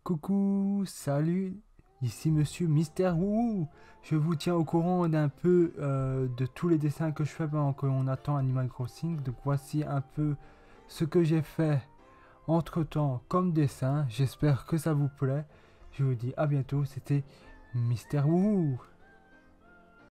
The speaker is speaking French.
Coucou, salut, ici Monsieur Mister Woo. Je vous tiens au courant d'un peu de tous les dessins que je fais pendant qu'on attend Animal Crossing. Donc voici un peu ce que j'ai fait entre temps comme dessin. J'espère que ça vous plaît. Je vous dis à bientôt, c'était Mister Woo.